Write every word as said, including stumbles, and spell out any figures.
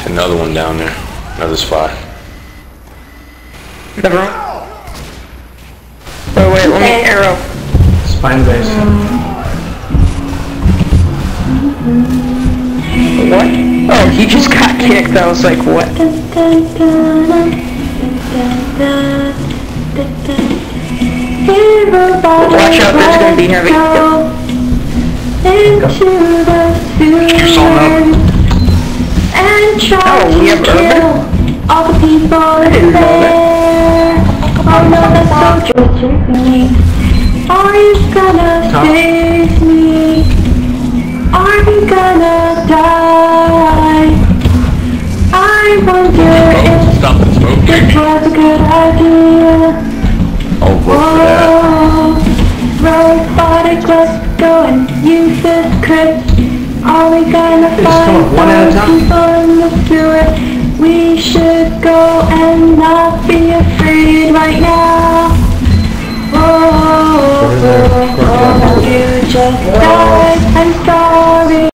another one down there. Another spot. Never mind. Oh wait, let me arrow. Spine base. What? Oh, he just got kicked. I was like, what? Watch out, there's gonna be heavy. Oh, we have urban? All the people I didn't know that. Oh no, that's so true to me. Are you gonna save me? Are you gonna die? I wonder if Stop the smoke. this was a good idea. I'll vote for that. Robotic, let's go and use this crit. Are we gonna find one at a those time. people in the sewer? We should go and not be afraid right now. Oh, oh, oh, oh, you just died. I'm sorry.